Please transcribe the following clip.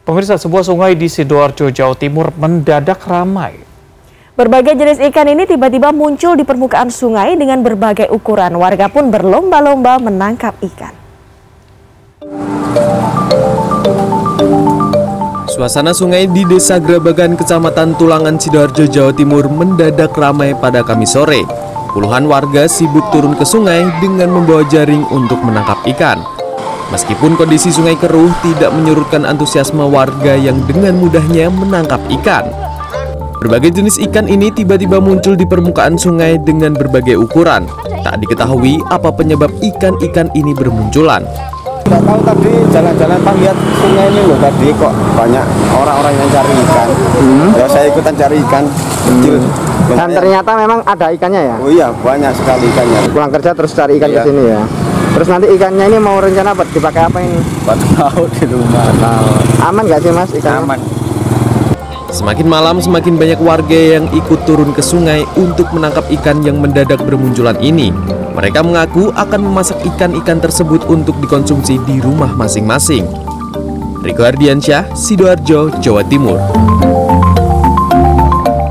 Pemirsa, sebuah sungai di Sidoarjo, Jawa Timur mendadak ramai. Berbagai jenis ikan ini tiba-tiba muncul di permukaan sungai dengan berbagai ukuran. Warga pun berlomba-lomba menangkap ikan. Suasana sungai di Desa Grabagan, Kecamatan Tulangan, Sidoarjo, Jawa Timur mendadak ramai pada Kamis sore. Puluhan warga sibuk turun ke sungai dengan membawa jaring untuk menangkap ikan. Meskipun kondisi sungai keruh tidak menyurutkan antusiasme warga yang dengan mudahnya menangkap ikan. Berbagai jenis ikan ini tiba-tiba muncul di permukaan sungai dengan berbagai ukuran. Tak diketahui apa penyebab ikan-ikan ini bermunculan. Tidak tahu, tadi jalan-jalan Pak, lihat sungai ini loh, tadi kok banyak orang-orang yang cari ikan. Ya saya ikutan cari ikan kecil. Dan ternyata memang ada ikannya ya? Oh iya, banyak sekali ikannya. Pulang kerja terus cari ikan ke sini ya? Terus nanti ikannya ini mau rencana apa? Dipakai apa ini? Buat laut di rumah. Aman nggak sih Mas ikannya? Aman. Semakin malam semakin banyak warga yang ikut turun ke sungai untuk menangkap ikan yang mendadak bermunculan ini. Mereka mengaku akan memasak ikan-ikan tersebut untuk dikonsumsi di rumah masing-masing. Riko Ardiansyah, Sidoarjo, Jawa Timur.